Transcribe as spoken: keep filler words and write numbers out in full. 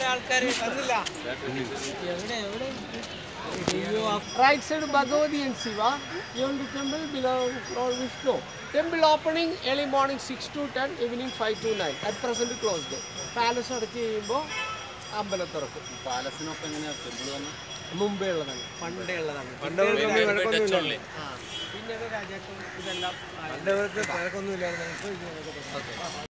Right side Bhagavati and Shiva. Even the temple belongs Lord Vishnu. Temple opening early morning six to ten, evening five to nine. At present closed. Palace അടച്ച് കഴിയുമ്പോൾ അമ്പലം തുറക്കും. പാലസിനൊപ്പം എങ്ങനെയാണ് temple വന്നത്? മുമ്പേ ഉള്ളതാണ്, പണ്ടേ ഉള്ളതാണ്. പിന്നീട് രാജാക്കൾ ഇതെല്ലാം പണ്ടേ തിരക്കൊന്നും ഇല്ലായിരുന്നു.